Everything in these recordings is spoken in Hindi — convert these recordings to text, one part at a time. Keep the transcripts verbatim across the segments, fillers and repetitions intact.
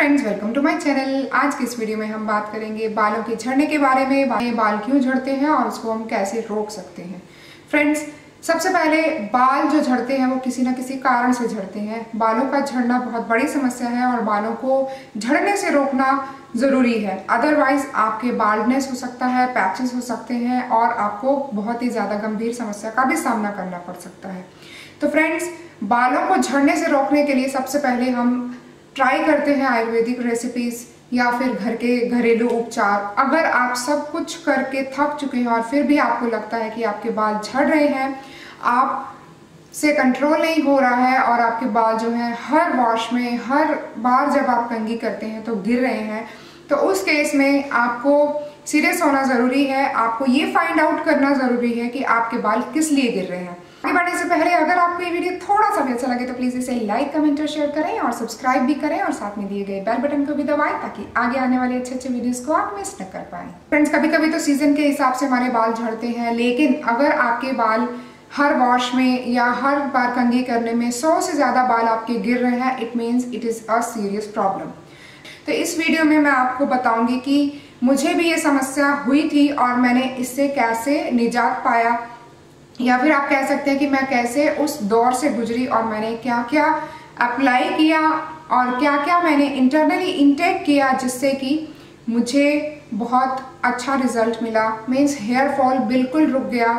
Friends, welcome to my channel. आज की इस वीडियो में हम बात करेंगे बालों के झड़ने के बारे में। बाल क्यों झड़ते हैं और उसको हम कैसे रोक सकते हैं। फ्रेंड्स, सबसे पहले बाल जो झड़ते हैं वो किसी ना किसी कारण से झड़ते हैं। बालों का झड़ना बहुत बड़ी समस्या है और बालों को झड़ने से रोकना ज़रूरी है। अदरवाइज आपके बाल्डनेस हो सकता है, पैचेस हो सकते हैं और आपको बहुत ही ज़्यादा गंभीर समस्या का भी सामना करना पड़ सकता है। तो फ्रेंड्स, बालों को झड़ने से रोकने के लिए सबसे पहले हम ट्राई करते हैं आयुर्वेदिक रेसिपीज या फिर घर के घरेलू उपचार। अगर आप सब कुछ करके थक चुके हैं और फिर भी आपको लगता है कि आपके बाल झड़ रहे हैं, आप से कंट्रोल नहीं हो रहा है और आपके बाल जो है हर वॉश में, हर बार जब आप कंघी करते हैं तो गिर रहे हैं, तो उस केस में आपको सीरियस होना ज़रूरी है। आपको ये फाइंड आउट करना ज़रूरी है कि आपके बाल किस लिए गिर रहे हैं। आगे बढ़ने से पहले अगर आपको ये वीडियो थोड़ा सा भी अच्छा लगे तो प्लीज़ इसे लाइक, कमेंट और शेयर करें और सब्सक्राइब भी करें और साथ में दिए गए बेल बटन को भी दबाएं ताकि आगे आने वाले अच्छे अच्छे वीडियोस को आप मिस न कर पाएं। फ्रेंड्स, कभी कभी तो सीजन के हिसाब से हमारे बाल झड़ते हैं, लेकिन अगर आपके बाल हर वॉश में या हर बार कंघी करने में सौ से ज़्यादा बाल आपके गिर रहे हैं, it means it is a serious problem. तो इस वीडियो में मैं आपको बताऊंगी कि मुझे भी ये समस्या हुई थी और मैंने इससे कैसे निजात पाया, या फिर आप कह सकते हैं कि मैं कैसे उस दौर से गुजरी और मैंने क्या क्या अप्लाई किया और क्या क्या मैंने इंटरनली इनटेक किया जिससे कि मुझे बहुत अच्छा रिजल्ट मिला। मीन्स हेयर फॉल बिल्कुल रुक गया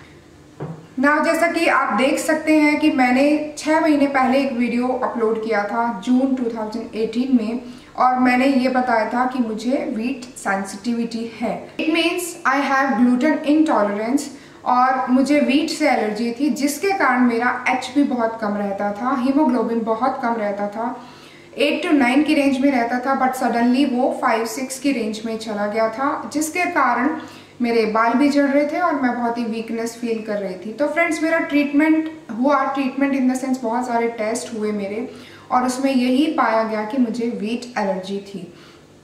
ना। जैसा कि आप देख सकते हैं कि मैंने छः महीने पहले एक वीडियो अपलोड किया था जून दो हज़ार अठारह में, और मैंने ये बताया था कि मुझे वीट सेंसिटिविटी है। It means I have gluten intolerance और मुझे वीट से एलर्जी थी, जिसके कारण मेरा एच बी बहुत कम रहता था, हीमोग्लोबिन बहुत कम रहता था, एट टू नाइन की रेंज में रहता था, बट सडनली वो फाइव सिक्स की रेंज में चला गया था, जिसके कारण मेरे बाल भी झड़ रहे थे और मैं बहुत ही वीकनेस फील कर रही थी। तो फ्रेंड्स, मेरा ट्रीटमेंट हुआ, ट्रीटमेंट इन द सेंस बहुत सारे टेस्ट हुए मेरे, और उसमें यही पाया गया कि मुझे वीट एलर्जी थी।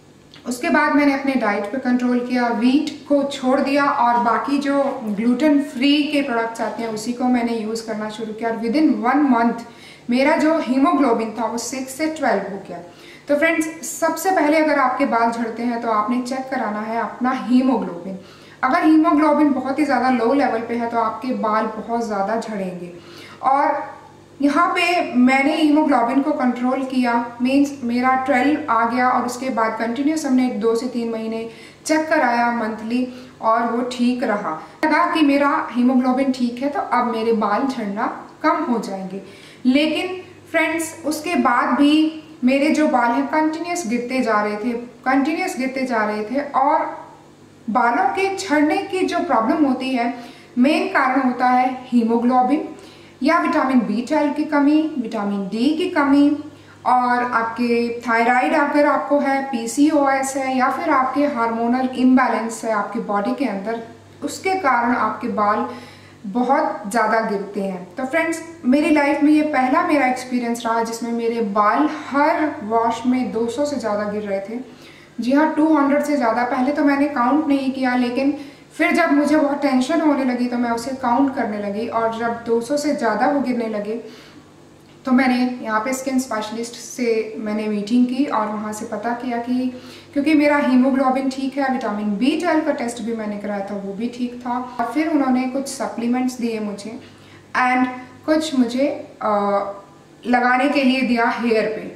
उसके बाद मैंने अपने डाइट पे कंट्रोल किया, वीट को छोड़ दिया और बाकी जो ग्लूटेन फ्री के प्रोडक्ट्स आते हैं उसी को मैंने यूज़ करना शुरू किया, और विद इन वन मंथ मेरा जो हीमोग्लोबिन था वो सिक्स से ट्वेल्व हो गया। तो फ्रेंड्स, सबसे पहले अगर आपके बाल झड़ते हैं तो आपने चेक कराना है अपना हीमोग्लोबिन। अगर हीमोग्लोबिन बहुत ही ज़्यादा लो लेवल पे है तो आपके बाल बहुत ज़्यादा झड़ेंगे। और यहाँ पे मैंने हीमोग्लोबिन को कंट्रोल किया, मींस मेरा ट्वेल्व आ गया, और उसके बाद कंटिन्यूस हमने दो से तीन महीने चेक कराया मंथली और वो ठीक रहा। लगा कि मेरा हीमोग्लोबिन ठीक है तो अब मेरे बाल झड़ना कम हो जाएंगे। लेकिन फ्रेंड्स, उसके बाद भी मेरे जो बाल हैं कंटिन्यूस गिरते जा रहे थे, कंटिन्यूस गिरते जा रहे थे। और बालों के झड़ने की जो प्रॉब्लम होती है, मेन कारण होता है हीमोग्लोबिन या विटामिन बी ट्वेल्व की कमी, विटामिन डी की कमी, और आपके थायराइड अगर आपको है, पी सी ओ एस है, या फिर आपके हार्मोनल इम्बैलेंस है आपकी बॉडी के अंदर, उसके कारण आपके बाल बहुत ज़्यादा गिरते हैं। तो फ्रेंड्स, मेरी लाइफ में ये पहला मेरा एक्सपीरियंस रहा जिसमें मेरे बाल हर वॉश में दो सौ से ज़्यादा गिर रहे थे। जी हाँ, दो सौ से ज़्यादा। पहले तो मैंने काउंट नहीं किया, लेकिन फिर जब मुझे बहुत टेंशन होने लगी तो मैं उसे काउंट करने लगी, और जब दो सौ से ज़्यादा वो गिरने लगे तो मैंने यहाँ पे स्किन स्पेशलिस्ट से मैंने मीटिंग की और वहाँ से पता किया कि क्योंकि मेरा हीमोग्लोबिन ठीक है, विटामिन बी ट्वेल्व का टेस्ट भी मैंने कराया था वो भी ठीक था, और फिर उन्होंने कुछ सप्लीमेंट्स दिए मुझे एंड कुछ मुझे आ, लगाने के लिए दिया हेयर पे।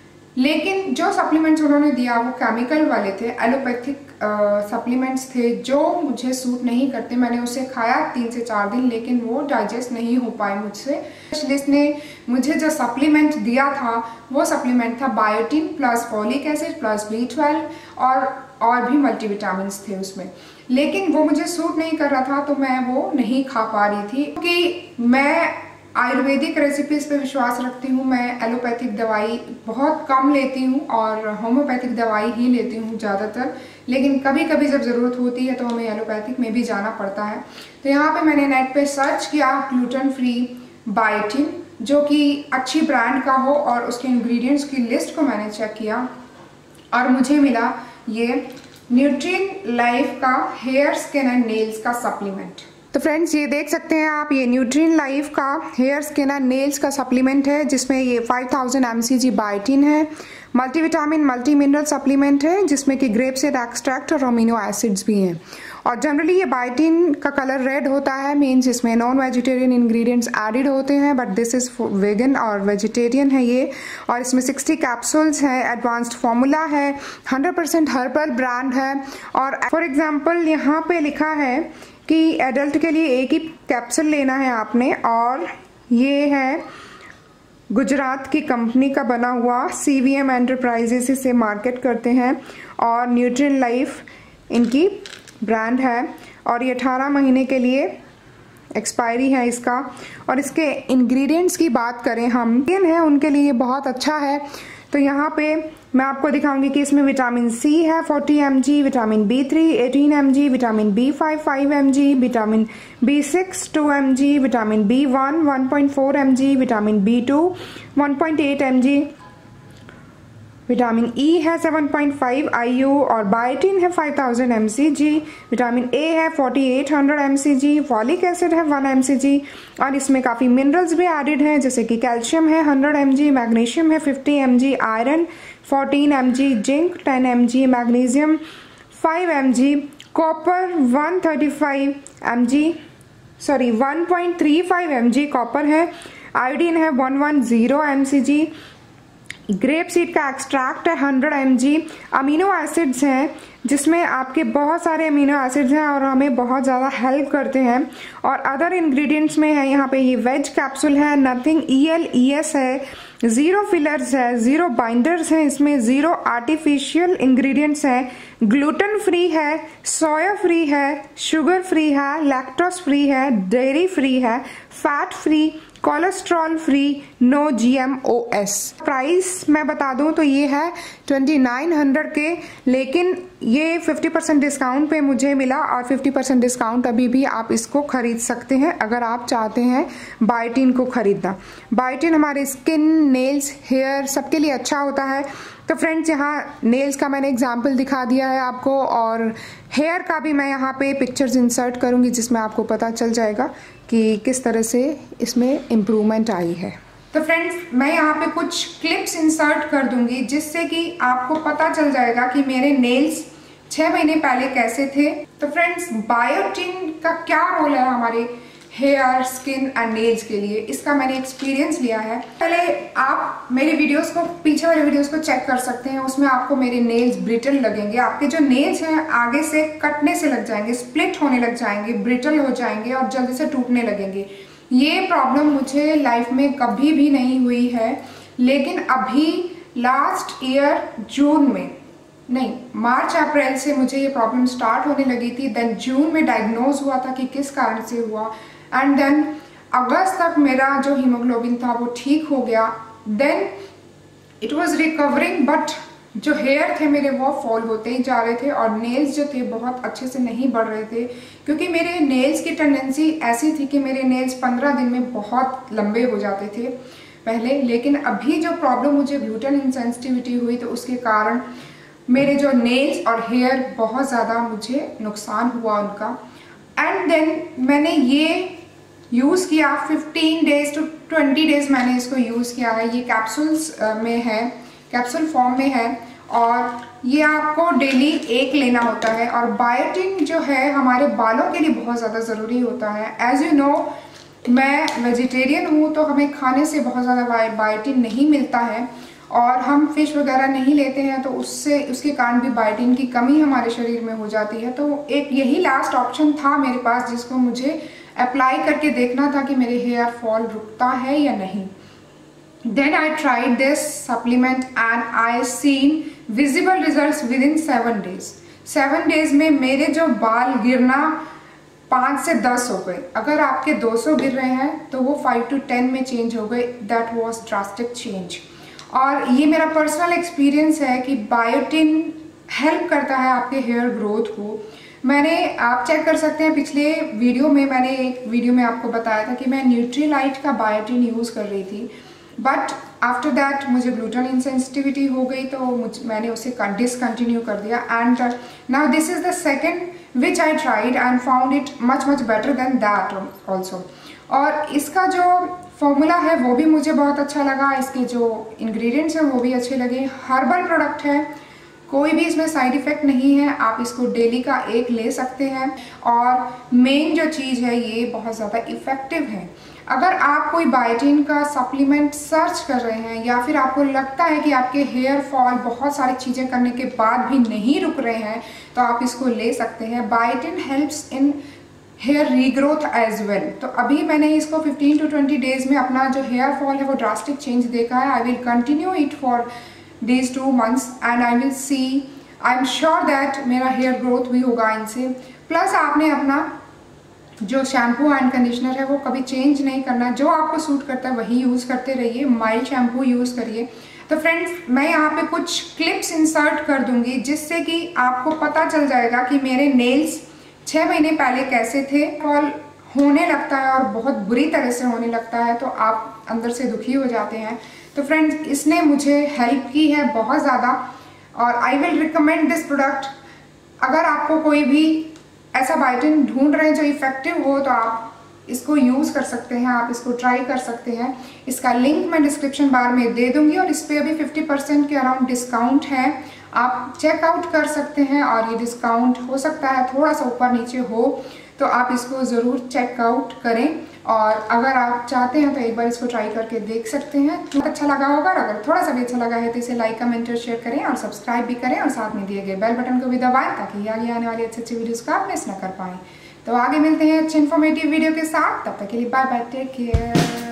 लेकिन जो सप्लीमेंट्स उन्होंने दिया वो केमिकल वाले थे, एलोपैथिक सप्लीमेंट्स थे जो मुझे सूट नहीं करते। मैंने उसे खाया तीन से चार दिन, लेकिन वो डाइजेस्ट नहीं हो पाए मुझसे। स्पेशलिस्ट ने मुझे जो सप्लीमेंट दिया था वो सप्लीमेंट था biotin plus folic acid plus B twelve और और भी मल्टीविटामिन्स थे उसमें, लेकिन वो मुझे सूट नहीं कर रहा था तो मैं वो नहीं खा पा रही थी। क्योंकि मैं आयुर्वेदिक रेसिपीज़ पे विश्वास रखती हूँ, मैं एलोपैथिक दवाई बहुत कम लेती हूँ और होम्योपैथिक दवाई ही लेती हूँ ज़्यादातर, लेकिन कभी कभी जब ज़रूरत होती है तो हमें एलोपैथिक में भी जाना पड़ता है। तो यहाँ पे मैंने नेट पे सर्च किया ग्लूटेन फ्री बायोटिन, जो कि अच्छी ब्रांड का हो, और उसके इंग्रेडिएंट्स की लिस्ट को मैंने चेक किया और मुझे मिला ये न्यूट्रिएंट लाइफ का हेयर, स्किन एंड नेल्स का सप्लीमेंट। तो फ्रेंड्स ये देख सकते हैं आप, ये न्यूट्रिन लाइफ का हेयर स्किन एंड नेल्स का सप्लीमेंट है, जिसमें ये five thousand M C G biotin है, मल्टीविटामिन मल्टी मिनरल सप्लीमेंट है, जिसमें कि ग्रेप सीड एक्सट्रैक्ट और अमीनो एसिड्स भी हैं। और जनरली ये बायोटिन का कलर रेड होता है, मीन्स इसमें नॉन वेजिटेरियन इंग्रेडिएंट्स एडिड होते हैं, बट दिस इज वेगन और वेजिटेरियन है ये। और इसमें सिक्सटी कैप्सूल्स है, एडवांस्ड फार्मूला है, हंड्रेड परसेंट हर्बल ब्रांड है। और फॉर एग्जाम्पल यहाँ पे लिखा है कि एडल्ट के लिए एक ही कैप्सूल लेना है आपने, और ये है गुजरात की कंपनी का बना हुआ, सी वी एम एंटरप्राइजेस इसे मार्केट करते हैं, और न्यूट्रिन लाइफ इनकी ब्रांड है, और ये अठारह महीने के लिए एक्सपायरी है इसका। और इसके इंग्रेडिएंट्स की बात करें हम, है उनके लिए बहुत अच्छा है। तो यहाँ पे मैं आपको दिखाऊंगी कि इसमें विटामिन सी है forty M G, vitamin B three eighteen M G, vitamin B five five M G, vitamin B six two M G, vitamin B one one point four M G, vitamin B two one point eight M G, vitamin E है seven point five I U, और बायोटिन है five thousand M C G, vitamin A है forty eight hundred M C G, folic acid है वन एम सी जी, और इसमें काफ़ी मिनरल्स भी एडिड हैं, जैसे कि कैल्शियम है हंड्रेड एम जी, मैग्नीशियम है fifty M G, iron fourteen M G, zinc ten M G, magnesium five M G, copper one thirty five M G, sorry one point three five M G copper है, आयोडीन है one one zero M C G, grape seed का एक्सट्रैक्ट है hundred M G, amino acids हैं जिसमें आपके बहुत सारे अमीनो एसिड्स हैं और हमें बहुत ज़्यादा हेल्प करते हैं। और अदर इंग्रेडिएंट्स में है यहाँ पे ये वेज कैप्सूल है, nothing E L E S है, ज़ीरो फिलर्स है, ज़ीरो बाइंडर्स हैं, इसमें ज़ीरो आर्टिफिशियल इंग्रेडिएंट्स हैं, ग्लूटेन फ्री है, सोया फ्री है, शुगर फ्री है, लैक्टोज फ्री है, डेयरी फ्री है, fat free, cholesterol free, no G M O S. Price मैं बता दूं तो ये है ट्वेंटी नाइन हंड्रेड के, लेकिन ये फिफ्टी परसेंट डिस्काउंट पे मुझे मिला, और फिफ्टी परसेंट डिस्काउंट अभी भी आप इसको खरीद सकते हैं अगर आप चाहते हैं बायोटिन को खरीदना। बायोटिन हमारे स्किन, नेल्स, हेयर सबके लिए अच्छा होता है। तो फ्रेंड्स यहाँ नेल्स का मैंने एग्जाम्पल दिखा दिया है आपको, और हेयर का भी मैं यहाँ पे पिक्चर्स इंसर्ट करूँगी जिसमें आपको पता चल जाएगा कि किस तरह से इसमें इम्प्रूवमेंट आई है। तो फ्रेंड्स मैं यहाँ पे कुछ क्लिप्स इंसर्ट कर दूंगी जिससे कि आपको पता चल जाएगा कि मेरे नेल्स छः महीने पहले कैसे थे। तो फ्रेंड्स बायोटिन का क्या रोल है हमारे हेयर, स्किन एंड नेल्स के लिए, इसका मैंने एक्सपीरियंस लिया है। पहले आप मेरे वीडियोस को, पीछे वाले वीडियोस को चेक कर सकते हैं, उसमें आपको मेरे नेल्स ब्रिटल लगेंगे। आपके जो नेल्स हैं आगे से कटने से लग जाएंगे, स्प्लिट होने लग जाएंगे, ब्रिटल हो जाएंगे और जल्दी से टूटने लगेंगे। ये प्रॉब्लम मुझे लाइफ में कभी भी नहीं हुई है, लेकिन अभी लास्ट ईयर जून में, नहीं मार्च अप्रैल से मुझे ये प्रॉब्लम स्टार्ट होने लगी थी। देन जून में डायग्नोज हुआ था कि किस कारण से हुआ, एंड देन अगस्त तक मेरा जो हीमोग्लोबिन था वो ठीक हो गया। Then it was recovering, but जो हेयर थे मेरे वो फॉल होते ही जा रहे थे, और नेल्स जो थे बहुत अच्छे से नहीं बढ़ रहे थे, क्योंकि मेरे नेल्स की टेंडेंसी ऐसी थी कि मेरे नेल्स पंद्रह दिन में बहुत लंबे हो जाते थे पहले। लेकिन अभी जो प्रॉब्लम मुझे ग्लूटेन इनसेंसिटिविटी हुई तो उसके कारण मेरे जो नेल्स और हेयर बहुत ज़्यादा मुझे नुकसान हुआ उनका। एंड देन मैंने ये यूज़ किया fifteen days to twenty days मैंने इसको यूज़ किया है। ये कैप्सूल्स में है, कैप्सूल फॉर्म में है, और ये आपको डेली एक लेना होता है। और बायोटिन जो है हमारे बालों के लिए बहुत ज़्यादा ज़रूरी होता है। एज यू नो मैं वेजिटेरियन हूँ, तो हमें खाने से बहुत ज़्यादा बायोटिन नहीं मिलता है, और हम फिश वगैरह नहीं लेते हैं, तो उससे उसके कारण भी बायोटिन की कमी हमारे शरीर में हो जाती है। तो एक यही लास्ट ऑप्शन था मेरे पास जिसको मुझे अप्लाई करके देखना था कि मेरे हेयर फॉल रुकता है या नहीं। Then I tried this supplement and I seen visible results within seven days. Seven days में मेरे जो बाल गिरना पाँच से दस हो गए। अगर आपके दो सौ गिर रहे हैं तो वो फाइव टू टेन में चेंज हो गए। That was drastic change. और ये मेरा पर्सनल एक्सपीरियंस है कि बायोटिन हेल्प करता है आपके हेयर ग्रोथ को। मैंने, आप चेक कर सकते हैं, पिछले वीडियो में मैंने एक वीडियो में आपको बताया था कि मैं न्यूट्रीलाइट का बायोटिन यूज़ कर रही थी, बट आफ्टर दैट मुझे ग्लूटेन इनसेंसिटिविटी हो गई, तो मुझ मैंने उसे डिसकंटिन्यू कर दिया। And now this is the second which I tried and found it much much better than that also. और इसका जो फॉर्मूला है वो भी मुझे बहुत अच्छा लगा, इसके जो इंग्रेडिएंट्स हैं वो भी अच्छे लगे। हर्बल प्रोडक्ट है, कोई भी इसमें साइड इफ़ेक्ट नहीं है, आप इसको डेली का एक ले सकते हैं। और मेन जो चीज़ है ये बहुत ज़्यादा इफ़ेक्टिव है। अगर आप कोई बायोटिन का सप्लीमेंट सर्च कर रहे हैं या फिर आपको लगता है कि आपके हेयर फॉल बहुत सारी चीज़ें करने के बाद भी नहीं रुक रहे हैं, तो आप इसको ले सकते हैं। Biotin helps in hair regrowth as well. तो अभी मैंने इसको फिफ्टीन टू ट्वेंटी डेज में अपना जो हेयर फॉल है वो ड्रास्टिक चेंज देखा है। I will continue it for these two months and I will see, I'm sure that मेरा हेयर ग्रोथ भी होगा इनसे। प्लस आपने अपना जो शैम्पू एंड कंडीशनर है वो कभी चेंज नहीं करना, जो आपको सूट करता है वही यूज़ करते रहिए, माइल्ड शैम्पू यूज़ करिए। तो फ्रेंड्स, मैं यहाँ पे कुछ क्लिप्स इंसर्ट कर दूंगी जिससे कि आपको पता चल जाएगा कि मेरे नेल्स छः महीने पहले कैसे थे। फॉल होने लगता है और बहुत बुरी तरह से होने लगता है तो आप अंदर से दुखी हो जाते हैं। तो फ्रेंड्स, इसने मुझे हेल्प की है बहुत ज़्यादा और I will recommend this product. अगर आपको कोई भी ऐसा बायोटिन ढूंढ रहे हैं जो इफ़ेक्टिव हो तो आप इसको यूज़ कर सकते हैं, आप इसको ट्राई कर सकते हैं। इसका लिंक मैं डिस्क्रिप्शन बार में दे दूंगी और इस पर अभी फिफ्टी परसेंट के अराउंड डिस्काउंट है, आप चेकआउट कर सकते हैं। और ये डिस्काउंट हो सकता है थोड़ा सा ऊपर नीचे हो, तो आप इसको ज़रूर चेकआउट करें। और अगर आप चाहते हैं तो एक बार इसको ट्राई करके देख सकते हैं। तो अच्छा लगा होगा, अगर थोड़ा सा भी अच्छा लगा है तो इसे लाइक कमेंट और शेयर करें और सब्सक्राइब भी करें और साथ में दिए गए बेल बटन को भी दबाएं ताकि आगे आने वाली अच्छी अच्छी वीडियोस को आप मिस ना कर पाएँ। तो आगे मिलते हैं अच्छे इन्फॉर्मेटिव वीडियो के साथ, तब तक के लिए बाय बाय, टेक केयर।